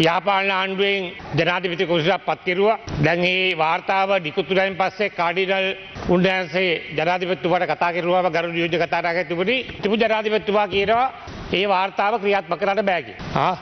යාපාලන ආණ්ඩුවෙන් ජනාධිපති කුරුසක් පත් කෙරුවා. දැන් මේ වාර්තාව නිකුත්ුණායින් පස්සේ කාඩිනල් උන්වහන්සේ ජනාධිපතිතුමාට කතා කෙරුවාම ගරු නියෝජ්‍ය කතානායකතුමනි තිබු ජනාධිපතිතුමා කියනවා මේ වාර්තාව ක්‍රියාත්මක කරන්න බෑ කියලා.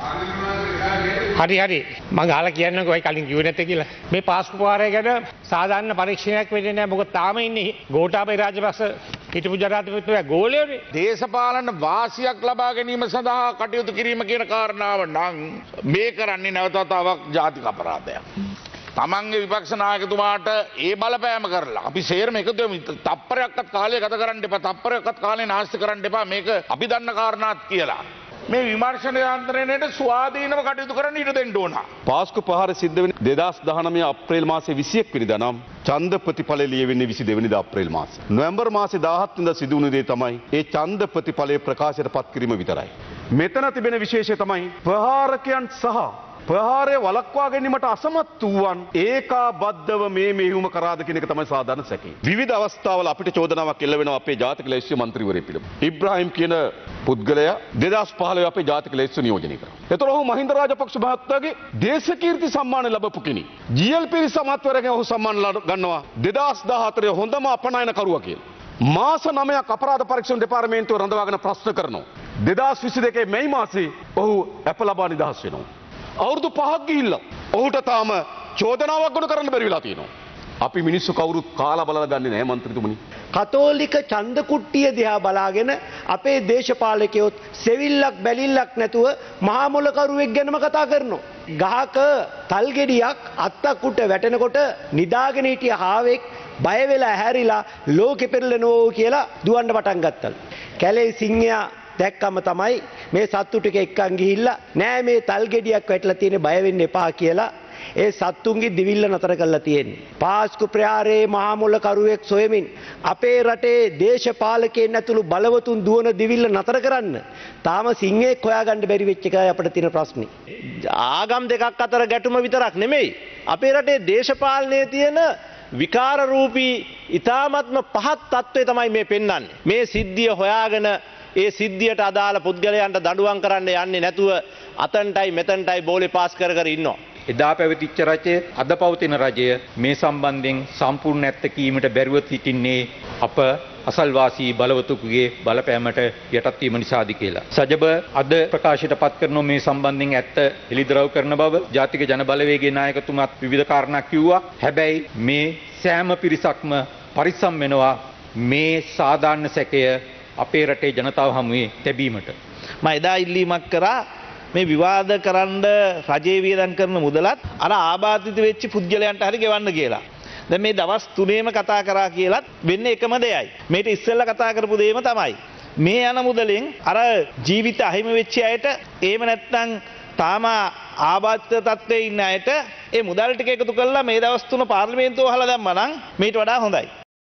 හරි මම අහලා කියන්නකෝ ඔය කලින් කිව්වේ නැත්තේ කියලා. මේ පාස්කු පාරය ගැන සාධාරණ පරීක්ෂණයක් වෙන්නේ නැහැ. මොකද තාම ඉන්නේ ගෝඨාභය රාජපක්ෂ හිටපු ජනාධිපතිතුමා ගෝලයෝනේ. දේශපාලන වාසියක් ලබා ගැනීම සඳහා කටයුතු කිරීම කියන කාරණාව නම් මේ කරන්නේ නැවතතාවක් ජාතික අපරාධයක්. තමන්ගේ විපක්ෂ නායකතුමාට ඒ බලපෑම කරලා අපි සේරම එකතු වෙමු. තප්පරයක්වත් කාලය ගත කරන්න එපා. තප්පරයක්වත් කාලේ නාස්ති කරන්න එපා. මේක අපි දන්න කාරණාත් කියලා. මේ විමර්ශන යන්ත්‍රණයට ස්වාධීනව කටයුතු කරන්න ඉඩ දෙන්න ඕන. පාස්කු ප්‍රහාර සිද්ධ වෙන්නේ 2019 අප්‍රේල් මාසයේ 21 වෙනිදා නම් ඡන්ද ප්‍රතිඵලය ලියවෙන්නේ 22 වෙනිදා අප්‍රේල් මාසයේ. නොවැම්බර් මාසයේ 17 වෙනිදා සිදු වුණු දේ තමයි ඒ ඡන්ද ප්‍රතිඵලයේ ප්‍රකාශයට පත් කිරීම විතරයි. මෙතන තිබෙන විශේෂය තමයි ප්‍රහාරකයන් සහ ප්‍රහාරය වළක්වා ගැනීමට අසමත් වූවන් ඒකාබද්ධව මේ මෙහෙයුම කරාද කියන එක තමයි සාධාරණ සැකය. විවිධ අවස්ථාවල අපිට චෝදනාවක් එල්ල වෙනවා අපේ ජාතික ලැයිස්තුවේ മന്ത്രിවරයෙක් පිළිබඳව. ඉබ්‍රාහිම් කියන පුද්ගලයා 2015 අපේ ජාතික ලැයිස්තුව නියෝජනය කරා. ඒතර ඔහු මහින්ද රාජපක්ෂ මහත්මයාගේ දේශකීර්ති සම්මාන ලැබපු කෙනෙක්. GLP සමත්වරගෙන් ඔහු සම්මාන ගන්නවා 2014 හොඳම අපනයනකරුවා කියලා. මාස 9ක් අපරාධ පරීක්ෂණ දෙපාර්තමේන්තුව රඳවාගෙන ප්‍රශ්න කරනවා. 2022 මැයි මාසයේ ඔහු අප ලබා නිදහස් වෙනවා. අවුරුදු 5ක් ගිහිල්ලා ඔහුට තාම චෝදනාවක් ගොඩ කරන්න බැරි වෙලා තියෙනවා. අපි මිනිස්සු කවුරුත් කාලා බලලා ගන්නේ නැහැ මන්ත්‍රීතුමනි. කතෝලික ඡන්ද කුට්ටිය දිහා බලාගෙන අපේ දේශපාලකයොත් සෙවිල්ලක් බැලිල්ලක් නැතුව මහා මොලකරුවෙක් ගැනම කතා කරනවා. ගහක තල් ගෙඩියක් අත්තක් උට වැටෙනකොට නිදාගෙන හිටිය හාවෙක් බය වෙලා හැරිලා ලෝකෙ පෙරලනෝ කියලා දුවන්න පටන් ගත්තා. කැලේ සිංහයා දැක්කම තමයි මේ සත්තු ටික එක්කන් ගිහිල්ලා නෑ මේ තල් ගෙඩියක් වැටලා තියෙන බය වෙන්න එපා කියලා ඒ සත්තුන්ගේ දිවිල්ල නතර කරලා තියෙන්නේ. පාස්කු ප්‍රහාරයේ මහා මොළ කරුවෙක් සොයමින් අපේ රටේ දේශපාලකයන් ඇතුළු බලවතුන් දුවන දිවිල්ල නතර කරන්න තාම සිංහෙක් හොයාගන්න බැරි වෙච්ච එකයි අපිට තියෙන ප්‍රශ්නේ. ආගම් දෙකක් අතර ගැටුම විතරක් නෙමෙයි අපේ රටේ දේශපාලනයේ තියෙන විකාර රූපී ඊ타ත්ම පහත් තත්ත්වය තමයි මේ පෙන්වන්නේ. මේ සිද්ධිය හොයාගෙන ඒ සිද්ධියට අදාළ පුද්ගලයන්ට දඬුවම් කරන්න යන්නේ නැතුව අතන්ටයි මෙතන්ටයි බෝලේ පාස් කර ඉන්නවා. එදා පැවතිච්ච රජය අද පවතින රජය මේ සම්බන්ධයෙන් සම්පූර්ණ ඇත්ත කීමට බැරිව සිටින්නේ අප අසල්වාසී බලවතුකුගේ බලපෑමට යටත් වීම නිසාද කියලා. සජබ අද ප්‍රකාශයට පත් කරන මේ සම්බන්ධයෙන් ඇත්ත එළිදරව් කරන බව ජාතික ජන බලවේගයේ නායකතුමාත් විවිධ කාරණා කිව්වා. හැබැයි මේ සෑම පිරිසක්ම පරිස්සම් වෙනවා මේ සාධාරණ සැකය අපේ රටේ ජනතාව හමුවේ තැබීමට. මම එදා ඉල්ලීමක් කරා මේ විවාද කරන්න රජයේ වියදම් කරන මුදලත් අර ආබාධිත වෙච්ච පුද්ගලයන්ට හරි ගෙවන්න කියලා. දැන් මේ දවස් 3ේම කතා කරා කියලත් වෙන්නේ එකම දෙයයි. මේක ඉස්සෙල්ලා කතා කරපු දෙයම තමයි. මේ යන මුදලෙන් අර ජීවිත අහිමි වෙච්ච අයට එහෙම නැත්නම් තාම ආබාධිත තත්ත්වයේ ඉන්න අයට ඒ මුදල් ටික එකතු කරලා මේ දවස් 3 පාර්ලිමේන්තුව අහලා දැම්මා නම් මේට වඩා හොඳයි.